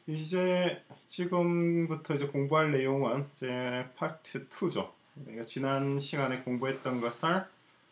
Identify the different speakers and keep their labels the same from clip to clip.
Speaker 1: 이제 지금부터 이제 공부할 내용은 이제 파트 2죠. 내가 지난 시간에 공부했던 것을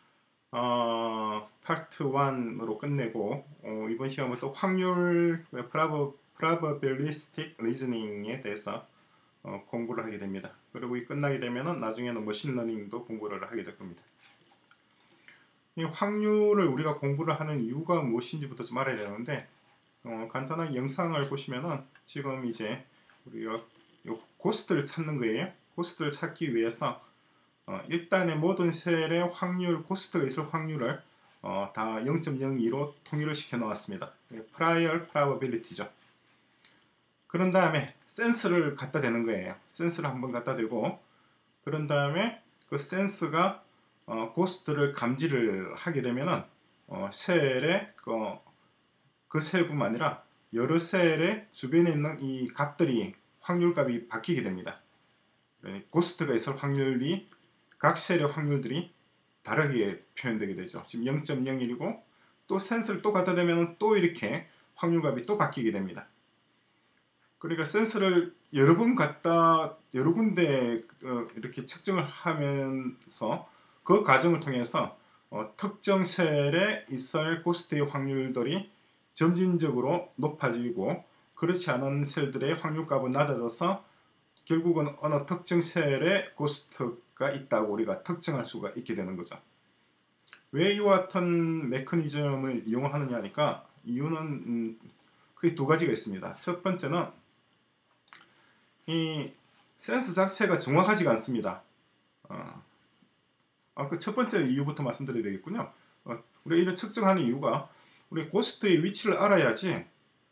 Speaker 1: 파트 1으로 끝내고 이번 시간부터 확률 probabilistic reasoning에 대해서 공부를 하게 됩니다. 그리고 이 끝나게 되면은 나중에는 머신러닝도 공부를 하게 될 겁니다. 이 확률을 우리가 공부를 하는 이유가 무엇인지부터 좀 알아야 되는데 간단하게 영상을 보시면은 지금 이제 우리가 요 고스트를 찾는 거예요. 고스트를 찾기 위해서 일단의 모든 셀의 확률, 고스트가 있을 확률을 다 0.02로 통일을 시켜 놓았습니다. prior probability죠. 그런 다음에 센스를 갖다 대는 거예요. 센스를 한번 갖다 대고 그런 다음에 그 센스가 고스트를 감지를 하게 되면은 셀의 그 셀뿐만 아니라 여러 셀의 주변에 있는 이 값들이 확률값이 바뀌게 됩니다. 고스트가 있을 확률이 각 셀의 확률들이 다르게 표현되게 되죠. 지금 0.01이고 또 센스를 또 갖다 대면 또 이렇게 확률값이 또 바뀌게 됩니다. 그러니까 센스를 여러 군데 이렇게 측정을 하면서 그 과정을 통해서 특정 셀에 있을 고스트의 확률들이 점진적으로 높아지고 그렇지 않은 셀들의 확률값은 낮아져서 결국은 어느 특정 셀에 고스트가 있다고 우리가 특정할 수가 있게 되는 거죠. 왜 이와 같은 메커니즘을 이용하느냐 하니까 이유는 크게 두 가지가 있습니다. 첫 번째는 이 센스 자체가 정확하지가 않습니다. 그 첫 번째 이유부터 말씀드려야 되겠군요. 우리가 이를 측정하는 이유가 우리 고스트의 위치를 알아야지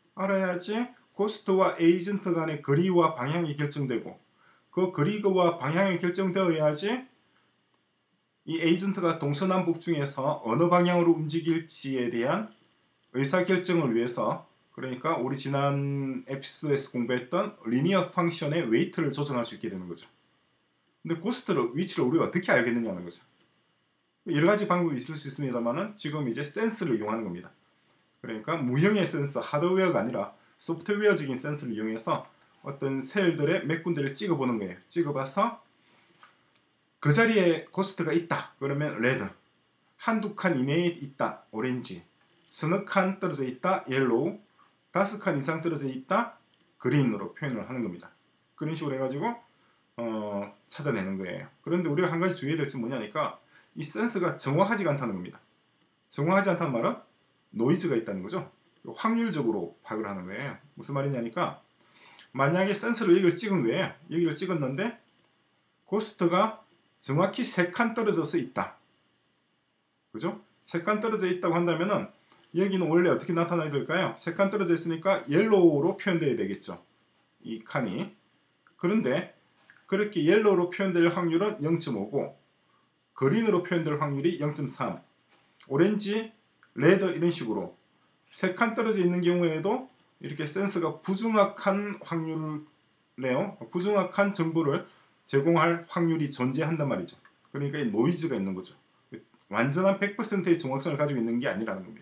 Speaker 1: 고스트와 에이전트 간의 거리와 방향이 결정되고 그 거리와 방향이 결정되어야지 이 에이전트가 동서남북 중에서 어느 방향으로 움직일지에 대한 의사결정을 위해서 그러니까 우리 지난 에피소드에서 공부했던 리니어 펑션의 웨이트를 조정할 수 있게 되는 거죠. 근데 고스트를 위치를 우리가 어떻게 알겠느냐는 거죠. 여러 가지 방법이 있을 수 있습니다만은 지금 이제 센스를 이용하는 겁니다. 그러니까 무형의 센서, 하드웨어가 아니라 소프트웨어적인 센서를 이용해서 어떤 셀들의 몇 군데를 찍어보는 거예요. 찍어봐서 그 자리에 고스트가 있다. 그러면 레드, 한두 칸 이내에 있다. 오렌지, 서너 칸 떨어져 있다. 옐로우, 5칸 이상 떨어져 있다. 그린으로 표현을 하는 겁니다. 그런 식으로 해가지고 찾아내는 거예요. 그런데 우리가 한 가지 주의해야 될 점은 뭐냐니까 이 센스가 정확하지가 않다는 겁니다. 정확하지 않다는 말은 노이즈가 있다는 거죠. 확률적으로 파악을 하는 거예요. 무슨 말이냐니까 만약에 센서로 여기를 찍은 거예요. 여기를 찍었는데 고스트가 정확히 3칸 떨어져서 있다. 그죠? 3칸 떨어져 있다고 한다면은 여기는 원래 어떻게 나타나야 될까요? 3칸 떨어져 있으니까 옐로우로 표현되어야 되겠죠. 이 칸이. 그런데 그렇게 옐로우로 표현될 확률은 0.5고 그린으로 표현될 확률이 0.3 오렌지, 레드 이런 식으로 3칸 떨어져 있는 경우에도 이렇게 센서가 부정확한 확률을 내요. 부정확한 정보를 제공할 확률이 존재한단 말이죠. 그러니까 이 노이즈가 있는 거죠. 완전한 100%의 정확성을 가지고 있는 게 아니라는 겁니다.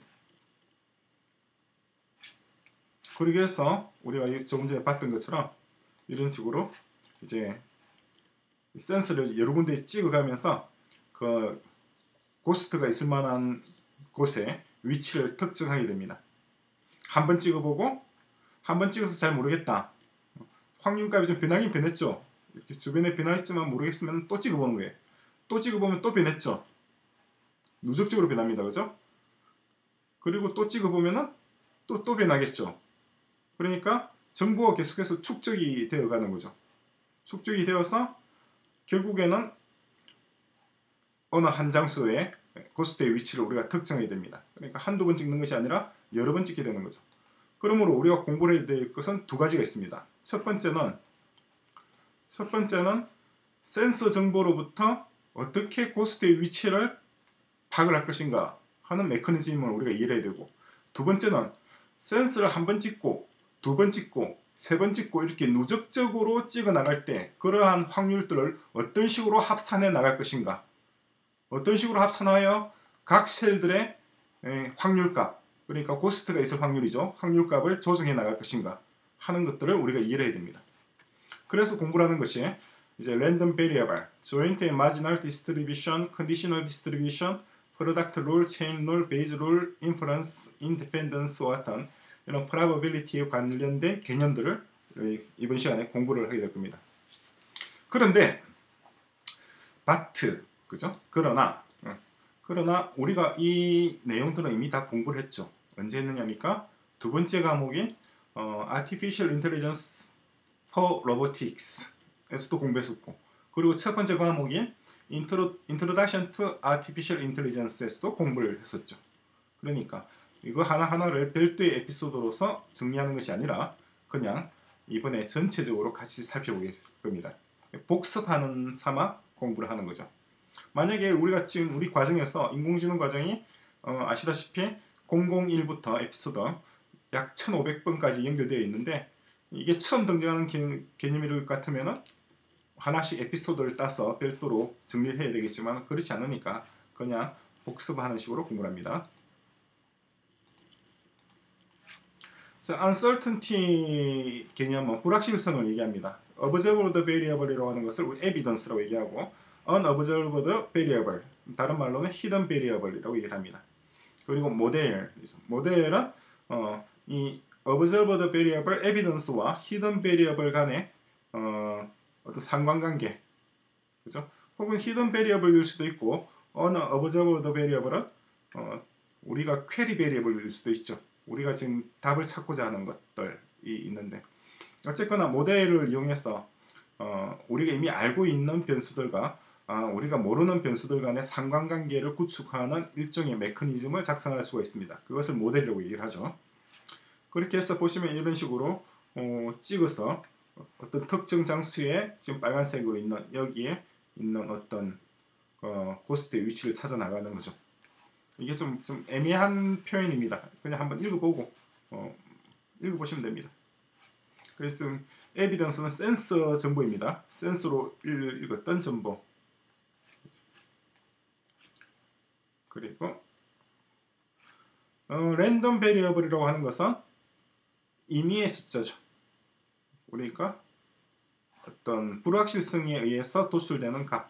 Speaker 1: 그러기 위해서 우리가 조금 전에 봤던 것처럼 이런 식으로 이제 센서를 여러 군데 찍어가면서 그 고스트가 있을 만한 곳에 위치를 특정하게 됩니다. 한번 찍어보고 한번 찍어서 잘 모르겠다. 확률값이 좀 변하긴 변했죠. 이렇게 주변에 변화했지만 모르겠으면 또 찍어보는 거예요. 또 찍어보면 또 변했죠. 누적적으로 변합니다. 그죠? 그리고 또 찍어보면은 또 변하겠죠. 그러니까 정보가 계속해서 축적이 되어가는 거죠. 축적이 되어서 결국에는 어느 한 장소에 고스트의 위치를 우리가 특정해야 됩니다. 그러니까 한두 번 찍는 것이 아니라 여러 번 찍게 되는 거죠. 그러므로 우리가 공부를 해야 될 것은 두 가지가 있습니다. 첫 번째는 센서 정보로부터 어떻게 고스트의 위치를 파악을 할 것인가 하는 메커니즘을 우리가 이해해야 되고 두 번째는 센서를 한 번 찍고 두 번 찍고 세 번 찍고 이렇게 누적적으로 찍어 나갈 때 그러한 확률들을 어떤 식으로 합산해 나갈 것인가 어떤 식으로 합산하여 각 셀들의 확률값 그러니까 고스트가 있을 확률이죠. 확률값을 조정해 나갈 것인가 하는 것들을 우리가 이해를 해야 됩니다. 그래서 공부를 하는 것이 이제 random variable, joint and marginal distribution, conditional distribution, product rule, chain rule, Bayes rule, inference, independence 같은 이런 probability에 관련된 개념들을 이번 시간에 공부를 하게 될 겁니다. 그런데 but 그죠? 그러나 우리가 이 내용들은 이미 다 공부를 했죠. 언제 했느냐니까 두 번째 과목인 Artificial Intelligence for Robotics에서도 공부했었고, 그리고 첫 번째 과목인 Introduction to Artificial Intelligence에서도 공부를 했었죠. 그러니까 이거 하나하나를 별도의 에피소드로서 정리하는 것이 아니라 그냥 이번에 전체적으로 같이 살펴보겠 겁니다. 복습하는 삼아 공부를 하는 거죠. 만약에 우리가 지금 우리 과정에서 인공지능 과정이 아시다시피 001부터 에피소드 약 1500번까지 연결되어 있는데, 이게 처음 등장하는 개념일 것 같으면 하나씩 에피소드를 따서 별도로 정리를 해야 되겠지만 그렇지 않으니까 그냥 복습하는 식으로 공부를 합니다. 자, uncertainty 개념은 불확실성을 얘기합니다. observed variable이라고 하는 것을 evidence라고 얘기하고, unobserved variable, 다른 말로는 hidden variable이라고 얘기를 합니다. 그리고 모델은 이 observed variable evidence와 hidden variable 간의 어떤 상관관계, 그죠? 혹은 hidden variable일 수도 있고, unobserved variable은 우리가 query variable일 수도 있죠. 우리가 지금 답을 찾고자 하는 것들이 있는데, 어쨌거나 모델을 이용해서 우리가 이미 알고 있는 변수들과 우리가 모르는 변수들 간의 상관관계를 구축하는 일종의 메커니즘을 작성할 수가 있습니다. 그것을 모델이라고 얘기를 하죠. 그렇게 해서 보시면 이런 식으로 찍어서 어떤 특정 장수에 지금 빨간색으로 있는 여기에 있는 어떤 고스트의 위치를 찾아 나가는 거죠. 이게 좀 애매한 표현입니다. 그냥 한번 읽어보고 읽어보시면 됩니다. 그래서 지금 에비던스는 센서 정보입니다. 센서로 읽었던 정보. 그리고 랜덤 베리어블이라고 하는 것은 임의의 숫자죠. 그러니까 어떤 불확실성에 의해서 도출되는 값으로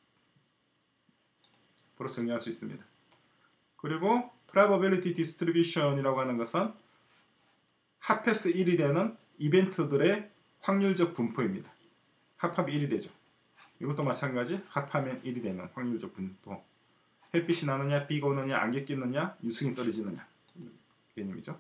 Speaker 1: 정리할 수 있습니다. 그리고 probability distribution이라고 하는 것은 합해서 1이 되는 이벤트들의 확률적 분포입니다. 합하면 1이 되죠. 이것도 마찬가지, 합하면 1이 되는 확률적 분포. 햇빛이 나느냐, 비가 오느냐, 안개 끼느냐, 유승이 떨어지느냐 개념이죠.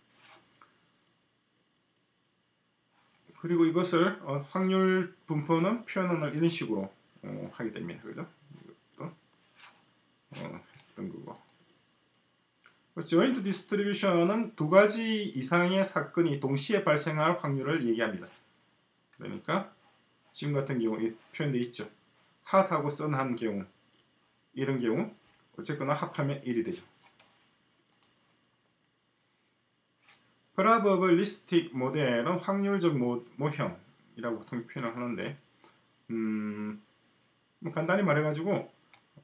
Speaker 1: 그리고 이것을 확률 분포는 표현을 이런 식으로 하게 됩니다. 그죠? 이것도 했었던 거고. joint distribution은 두 가지 이상의 사건이 동시에 발생할 확률을 얘기합니다. 그러니까 지금 같은 경우 표현되어 있죠. 핫하고 sun한 경우, 이런 경우 어쨌거나 합하면 1이 되죠. probabilistic 모델은 확률적 모형이라고 보통 표현을 하는데, 뭐 간단히 말해가지고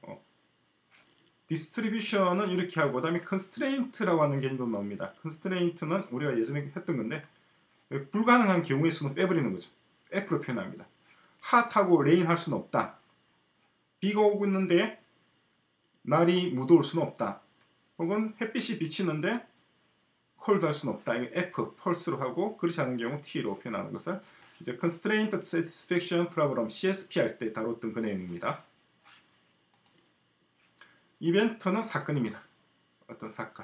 Speaker 1: 디스트리뷰션은 이렇게 하고, 그 다음에 constraint라고 하는 개념도 나옵니다. constraint는 우리가 예전에 했던 건데, 불가능한 경우의 수는 빼버리는 거죠. F로 표현합니다. 핫하고 레인 할 수는 없다. 비가 오고 있는데 날이 무더울 수는 없다. 혹은 햇빛이 비치는데 콜드 할 수는 없다. 이거 F, 펄스로 하고, 그렇지 않은 경우 T로 표현하는 것을 이제 constraint satisfaction problem, CSP 할 때 다뤘던 그 내용입니다. 이벤트는 사건입니다. 어떤 사건.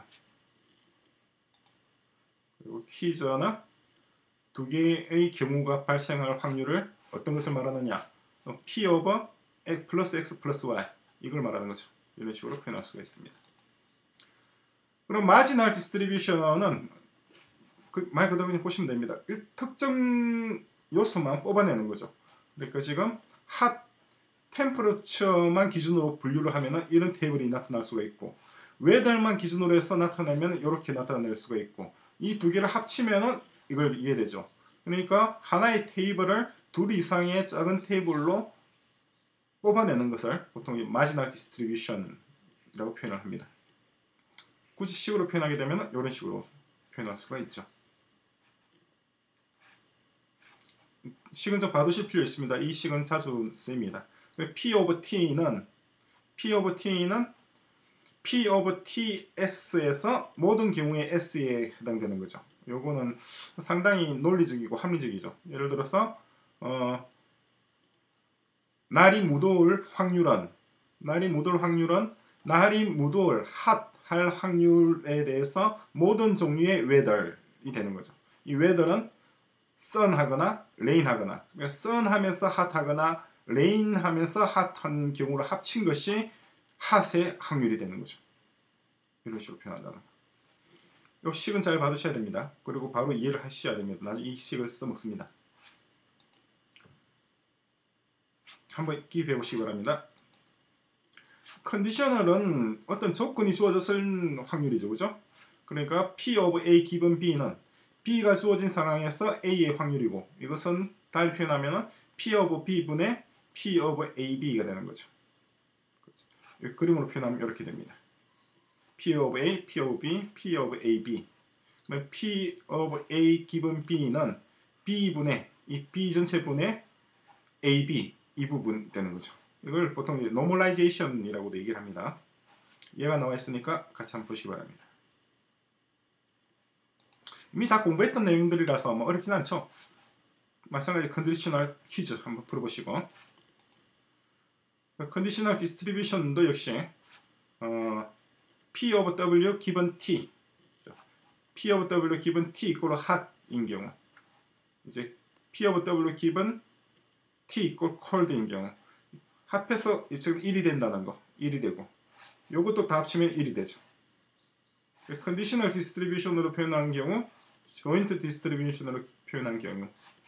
Speaker 1: 그리고 퀴즈는 두 개의 경우가 발생할 확률을 어떤 것을 말하느냐, P over X 플러스 X 플러스 Y, 이걸 말하는 거죠. 이런 식으로 표현할 수가 있습니다. 그럼 마지널 디스트리뷰션은 말 그대로 그냥 보시면 됩니다. 특정 요소만 뽑아내는 거죠. 그러니까 지금 핫 템퍼러처만 기준으로 분류를 하면은 이런 테이블이 나타날 수가 있고, 웨더만 기준으로 해서 나타내면 이렇게 나타낼 수가 있고, 이 두 개를 합치면은 이걸 이해되죠. 그러니까 하나의 테이블을 둘 이상의 작은 테이블로 뽑아내는 것을 보통 마지널 디스트리뷰션이라고 표현을 합니다. 굳이 식으로 표현하게 되면 이런 식으로 표현할 수가 있죠. 식은 좀 봐두실 필요 있습니다. 이 식은 자주 쓰입니다. P of T는 P of TS에서 모든 경우에 S에 해당되는 거죠. 요거는 상당히 논리적이고 합리적이죠. 예를 들어서 날이 무더울 확률은 날이 무더울 할 확률에 대해서 모든 종류의 weather이 되는 거죠. 이 weather는 sun 하거나 rain 하거나, 그러니까 sun 하면서 hot 하거나 rain 하면서 hot한 경우를 합친 것이 hot의 확률이 되는 거죠. 이런 식으로 표현한다는 거. 이 식은 잘 봐두셔야 됩니다. 그리고 바로 이해를 하셔야 됩니다. 나중에 이 식을 써먹습니다. 한번 기억해 보시기 바랍니다. 컨디셔널은 어떤 조건이 주어졌을 확률이죠. 그죠? 그러니까 P of A given B는 B가 주어진 상황에서 A의 확률이고, 이것은 달리 표현하면 P of B분의 P of AB가 되는 거죠. 그림으로 표현하면 이렇게 됩니다. P of A, P of B, P of AB. P of A given B는 B분의 이 B 전체분의 AB 이 부분 되는 거죠. 이걸 보통 normalization이라고도 얘기를 합니다. 얘가 나와 있으니까 같이 한번 보시기 바랍니다. 이미 다 공부했던 내용들이라서 뭐 어렵진 않죠. 마찬가지 컨디셔널 퀴즈 한번 풀어보시고, 컨디셔널 디스트리뷰션도 역시 P of W given T, P of W given T 이꼴 hot인 경우, 이제 P of W given T 이꼴 cold인 경우, 합해서 지금 1이 된다는 거, 1이 되고, 요것도 다 합치면 1이 되죠. 컨디셔널 디스트리뷰션으로 표현한 경우, 조인트 디스트리뷰션으로 표현한 경우.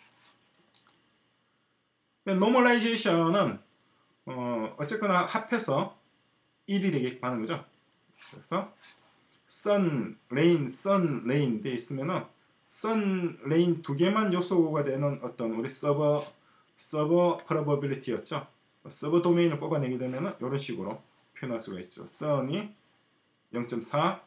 Speaker 1: 노멀라이제이션은 어쨌거나 합해서 1이 되게 하는 거죠. 그래서 sun, rain 돼 있으면은 sun, rain 두 개만 요소가 되는 어떤 우리 서버 probability였죠. 서버 도메인을 뽑아내게 되면은 이런 식으로 표현할 수가 있죠. sun이 0.4,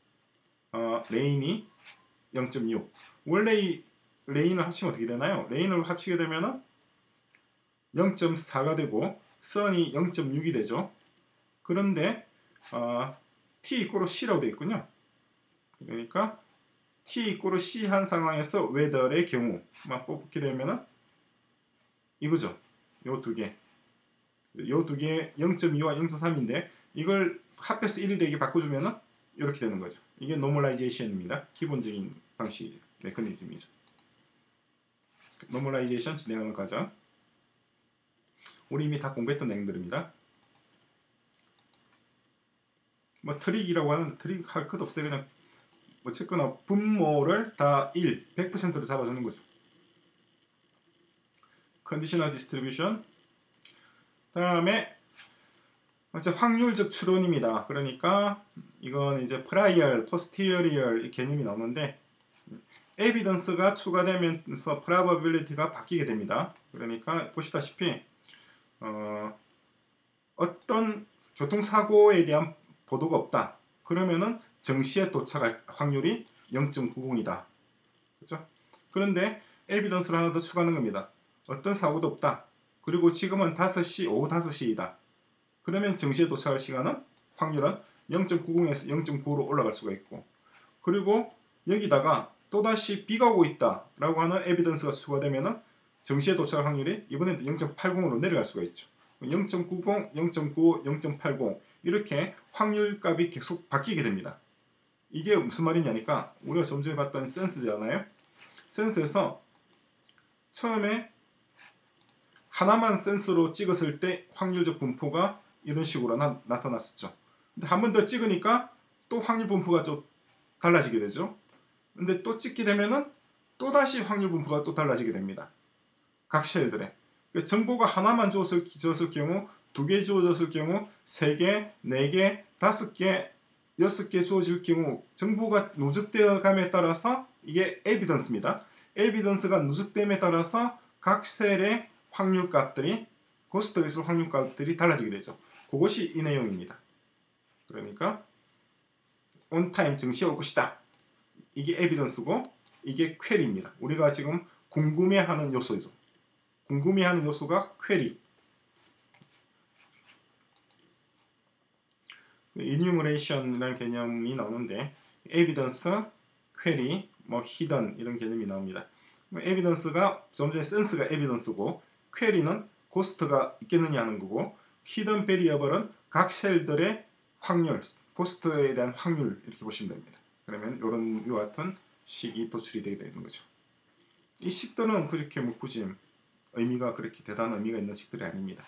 Speaker 1: rain이 0.6. 원래 이 rain을 합치면 어떻게 되나요? rain을 합치게 되면은 0.4가 되고 sun이 0.6이 되죠. 그런데 t 이꼬로 c라고 되어 있군요. 그러니까 t 이꼬로 c 한 상황에서 weather의 경우만 뽑게 되면은 이거죠. 요 두 개 0.2와 0.3인데 이걸 합해서 1이 되게 바꿔주면은 이렇게 되는 거죠. 이게 노멀라이제이션입니다. 기본적인 방식 메커니즘이죠. 노멀라이제이션 진행하는 과정. 우리 이미 다 공부했던 내용들입니다. 뭐 트릭이라고 하는 트릭 할 것 없어요. 그냥 어쨌거나 분모를 다 100%로 잡아주는 거죠. 컨디셔널 디스트리뷰션. 다음에 이제 확률적 추론입니다. 그러니까 이건 이제 prior, posterior 이 개념이 나오는데 evidence가 추가되면서 probability가 바뀌게 됩니다. 그러니까 보시다시피 어떤 교통사고에 대한 보도가 없다. 그러면은 정시에 도착할 확률이 0.90이다. 그렇죠? 그런데 에비던스를 하나 더 추가하는 겁니다. 어떤 사고도 없다. 그리고 지금은 5시, 오후 5시이다. 그러면 정시에 도착할 시간은 확률은 0.90에서 0.95로 올라갈 수가 있고, 그리고 여기다가 또다시 비가 오고 있다 라고 하는 에비던스가 추가되면은 정시에 도착할 확률이 이번에도 0.80으로 내려갈 수가 있죠. 0.90, 0.95, 0.80 이렇게 확률값이 계속 바뀌게 됩니다. 이게 무슨 말이냐니까 우리가 좀 전에 봤던 센스잖아요. 센스에서 처음에 하나만 센서로 찍었을 때 확률적 분포가 이런 식으로 나타났었죠. 근데 한 번 더 찍으니까 또 확률 분포가 좀 달라지게 되죠. 근데 또 찍게 되면은 또다시 확률 분포가 또 달라지게 됩니다. 각 쉘들에. 정보가 하나만 주었을 경우, 2개 주어졌을 경우, 3개, 4개, 5개, 6개 주어질 경우 정보가 누적되어 감에 따라서 이게 에비던스입니다. 에비던스가 누적됨에 따라서 각 셀의 확률값들이 고스트에서 확률값들이 달라지게 되죠. 그것이 이 내용입니다. 그러니까 온타임 정시에 올 것이다. 이게 에비던스고 이게 퀘리입니다. 우리가 지금 궁금해하는 요소죠. 궁금해하는 요소가 퀘리. enumeration이라는 개념이 나오는데 evidence, 퀘리, 뭐 hidden 이런 개념이 나옵니다. evidence가 좀 전에 sense가 evidence고 퀘리는 고스트가 있겠느냐 하는 거고 hidden variable은 각 셀들의 확률, 고스트에 대한 확률 이렇게 보시면 됩니다. 그러면 이런 이와 같은 식이 도출이 되게 되는 거죠. 이 식들은 그렇게 뭐 굳이 의미가 그렇게 대단한 의미가 있는 식들이 아닙니다.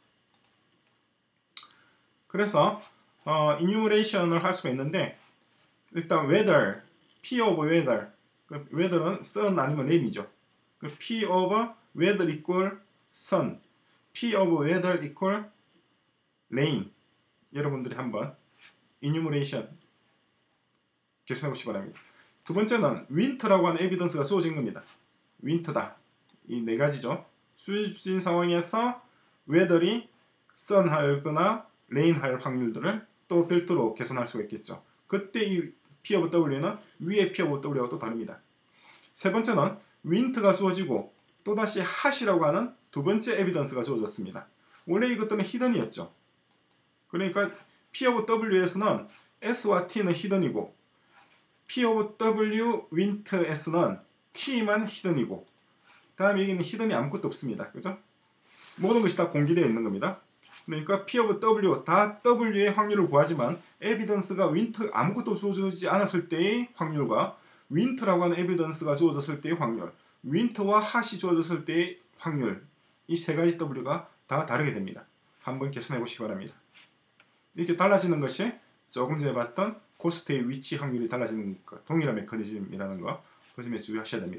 Speaker 1: 그래서 enumeration을 할 수가 있는데 일단 whether, p of whether, whether는 sun 아니면 rain이죠. p of whether equal sun, p of whether equal rain. 여러분들이 한번 enumeration 계산해 보시기 바랍니다. 두 번째는 wint라고 하는 에비던스가 주어진 겁니다. winter다. 이 네 가지죠. 주어진 상황에서 whether이 sun 하거나 rain 할 확률들을 또 별도로 계산할 수가 있겠죠. 그때 이 P of W는 위에 P of W하고 또 다릅니다. 세 번째는 wint가 주어지고 또다시 hat이라고 하는 두 번째 에비던스가 주어졌습니다. 원래 이것들은 히든이었죠. 그러니까 P of W에서는 S와 T는 히든이고 P of W wint S는 T만 히든이고 다음에 여기는 히든이 아무것도 없습니다. 그죠? 모든 것이 다 공개되어 있는 겁니다. 그러니까 P of W 다 W의 확률을 구하지만 에비던스가 wint 아무것도 주어지지 않았을 때의 확률과 wint라고 하는 에비던스가 주어졌을 때의 확률, wint와 hat이 주어졌을 때의 확률 이 세 가지 W가 다 다르게 됩니다. 한번 계산해 보시기 바랍니다. 이렇게 달라지는 것이 조금 전에 봤던 코스트의 위치 확률이 달라지는 것, 동일한 메커니즘이라는 거 그 점에 주의하셔야 됩니다.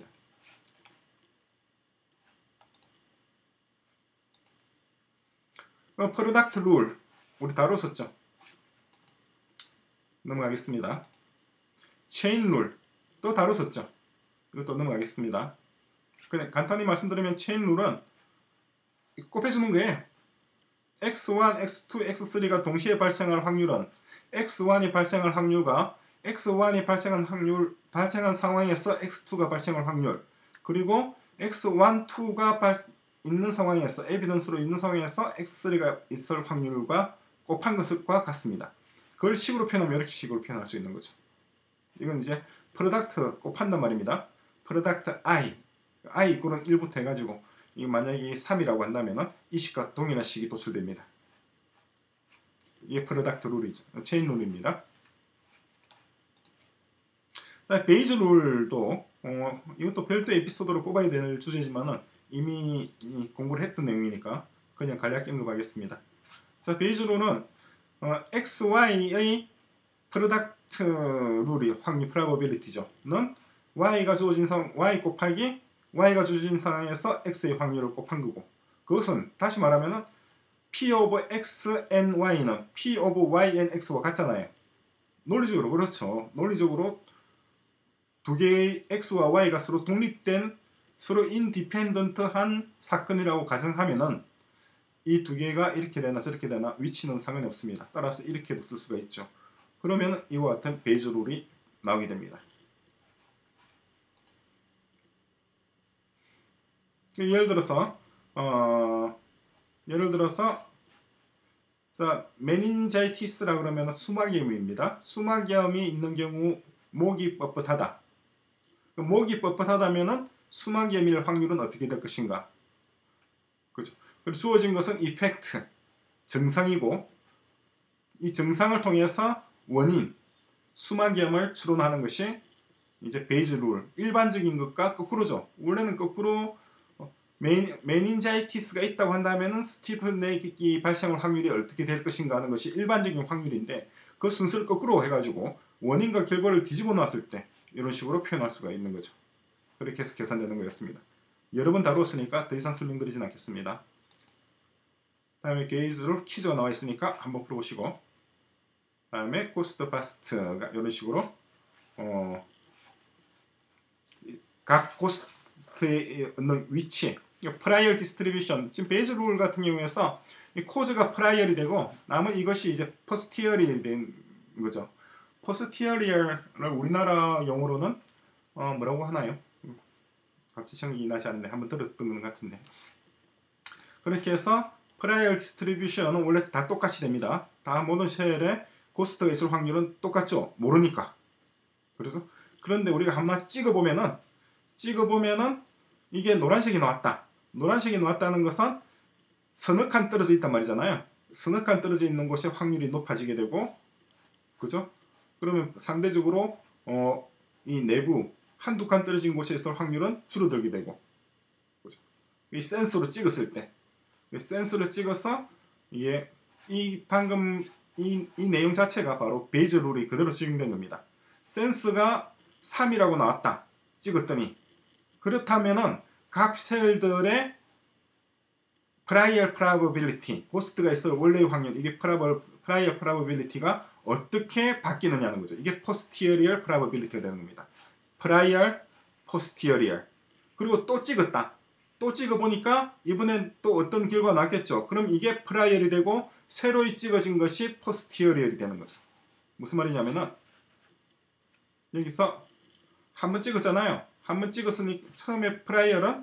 Speaker 1: 프로덕트 룰 우리 다뤘었죠. 넘어가겠습니다. 체인 룰 또 다뤘었죠. 이것도 넘어가겠습니다. 그냥 간단히 말씀드리면 체인 룰은 곱해주는 거예요. x1, x2, x3가 동시에 발생할 확률은 x1이 발생할 확률과 x1이 발생한 상황에서 x2가 발생할 확률 그리고 x1, 2가 있는 상황에서 에비던스로 있는 상황에서 x3가 있을 확률과 곱한 것과 같습니다. 그걸 식으로 표현하면 이렇게 식으로 표현할 수 있는 거죠. 이건 이제 프로덕트 곱한단 말입니다. 프로덕트 i 이꼴은 1부터 해가지고 이 만약에 3이라고 한다면 이 식과 동일한 식이 도출됩니다. 이게 프로덕트 룰이죠. 체인 룰입니다. 베이즈 룰도 이것도 별도 에피소드로 뽑아야 될 주제지만은 이미 공부를 했던 내용이니까 그냥 간략히 언급하겠습니다. 자, 베이즈 룰은 XY의 프로덕트 룰이 확률 프로버빌리티죠. 는 Y가 주어진 Y 곱하기 Y가 주어진 상황에서 X의 확률을 곱한 거고 그것은 다시 말하면은 P of X and Y는 P of Y and X와 같잖아요. 논리적으로 그렇죠. 논리적으로 두 개의 X와 Y가 서로 독립된 서로 인디펜던트한 사건이라고 가정하면은 이 두 개가 이렇게 되나 저렇게 되나 위치는 상관이 없습니다. 따라서 이렇게도 쓸 수가 있죠. 그러면 이와 같은 베이즈 룰이 나오게 됩니다. 예를 들어서 자, 메닌자이티스라 그러면 수막염입니다. 수막염이 있는 경우 목이 뻣뻣하다. 목이 뻣뻣하다면은 수막염일 확률은 어떻게 될 것인가? 그렇죠. 그리고 주어진 것은 이펙트, 증상이고 이 증상을 통해서 원인, 수막염을 추론하는 것이 이제 베이즈 룰. 일반적인 것과 거꾸로죠. 원래는 거꾸로 메닌자이티스가 있다고 한다면은 스티프넥이 발생할 확률이 어떻게 될 것인가 하는 것이 일반적인 확률인데 그 순서를 거꾸로 해가지고 원인과 결과를 뒤집어 놨을 때 이런 식으로 표현할 수가 있는 거죠. 그렇게 해서 계산되는 거였습니다. 여러 번 다루었으니까 더 이상 설명드리진 않겠습니다. 다음에 게이즈로 퀴즈가 나와 있으니까 한번 풀어보시고 다음에 코스트 파스트가 이런 식으로 각 코스트에 있는 위치 프라이얼 디스트리뷰션 지금 베이즈 룰 같은 경우에서 이 코즈가 프라이얼이 되고 남은 이것이 이제 포스티어리 된 거죠. 포스티어리얼을 우리나라 용어로는 뭐라고 하나요? 갑자기 생각이 나지 않는데 한번 들었던 것 같은데 그렇게 해서 프라이얼 디스트리뷰션은 원래 다 똑같이 됩니다. 다 모든 쉘에 코스트가 있을 확률은 똑같죠. 모르니까. 그래서 그런데 우리가 한번 찍어보면은 이게 노란색이 나왔다. 노란색이 나왔다는 것은 서너 칸 떨어져 있단 말이잖아요. 서너 칸 떨어져 있는 곳에 확률이 높아지게 되고, 그죠? 그러면 상대적으로 이 내부 한두 칸 떨어진 곳에 있을 확률은 줄어들게 되고, 그죠? 이 센서로 찍었을 때, 센서를 찍어서 이게 방금 이 내용 자체가 바로 베이즈 룰이 그대로 적용된 겁니다. 센스가 3이라고 나왔다. 찍었더니 그렇다면은 각 셀들의 프라이얼 프라버빌리티, 코스트가 있을 원래의 확률, 이게 프라이얼 프라버빌리티가 어떻게 바뀌느냐는 거죠. 이게 포스티어리얼 프라버빌리티가 되는 겁니다. 프라이얼, 포스티어리얼. 그리고 또 찍었다. 또 찍어보니까 이번엔 또 어떤 결과가 나왔겠죠. 그럼 이게 프라이얼이 되고 새로 찍어진 것이 포스티어리얼이 되는 거죠. 무슨 말이냐면은 여기서 한 번 찍었잖아요. 한 번 찍었으니 처음에 프라이얼은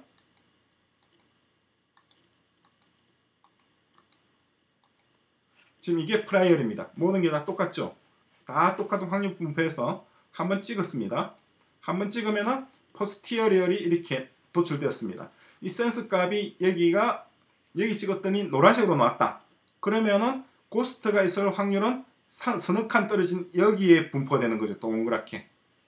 Speaker 1: 지금 이게 프라이얼입니다. 모든 게 다 똑같죠. 다 똑같은 확률 분포해서 한 번 찍었습니다. 한 번 찍으면은 포스티어리얼이 이렇게 도출되었습니다. 이 센스 값이 여기 찍었더니 노란색으로 나왔다. 그러면은 코스트가 있을 확률은 서너 칸 떨어진 여기에 분포되는 거죠. 동그랗게.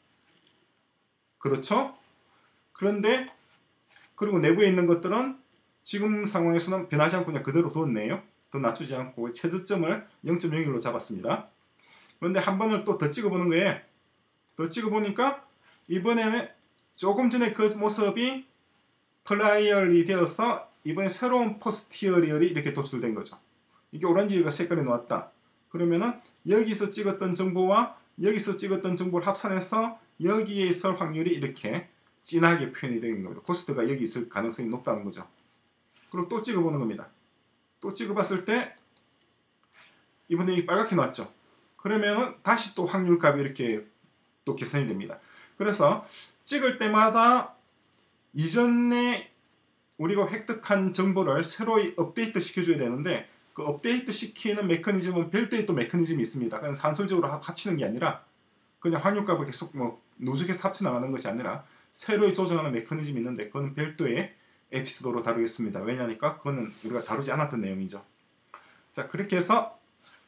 Speaker 1: 그렇죠? 그런데 그리고 내부에 있는 것들은 지금 상황에서는 변하지 않고 그냥 그대로 뒀네요. 더 낮추지 않고 최저점을 0.01로 잡았습니다. 그런데 한 번을 또 더 찍어보는 거예요. 더 찍어보니까 이번에는 조금 전에 그 모습이 프라이얼이 되어서 이번에 새로운 포스티어리얼이 이렇게 도출된 거죠. 이게 오렌지가 색깔이 나왔다. 그러면은 여기서 찍었던 정보와 여기서 찍었던 정보를 합산해서 여기에 있을 확률이 이렇게 진하게 표현이 되는 겁니다. 코스트가 여기 있을 가능성이 높다는 거죠. 그리고 또 찍어보는 겁니다. 또 찍어봤을 때 이번에 이 빨갛게 나왔죠. 그러면은 다시 또 확률값이 이렇게 또 계산이 됩니다. 그래서 찍을 때마다 이전에 우리가 획득한 정보를 새로 업데이트 시켜줘야 되는데 그 업데이트 시키는 메커니즘은 별도의 또 메커니즘이 있습니다. 그냥 산술적으로 합치는 게 아니라 그냥 확률값을 계속 누적해서 합쳐나가는 것이 아니라 새로 조정하는 메커니즘이 있는데 그건 별도의 에피소드로 다루겠습니다. 왜냐니까 그거는 우리가 다루지 않았던 내용이죠. 자, 그렇게 해서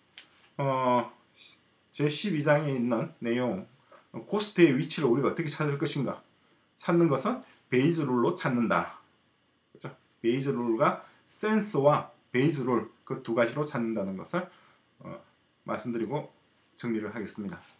Speaker 1: 제12장에 있는 내용 코스트의 위치를 우리가 어떻게 찾을 것인가 찾는 것은 베이즈 룰로 찾는다. 그렇죠? 베이즈 룰과 센스와 베이즈 룰 그 두 가지로 찾는다는 것을 말씀드리고 정리를 하겠습니다.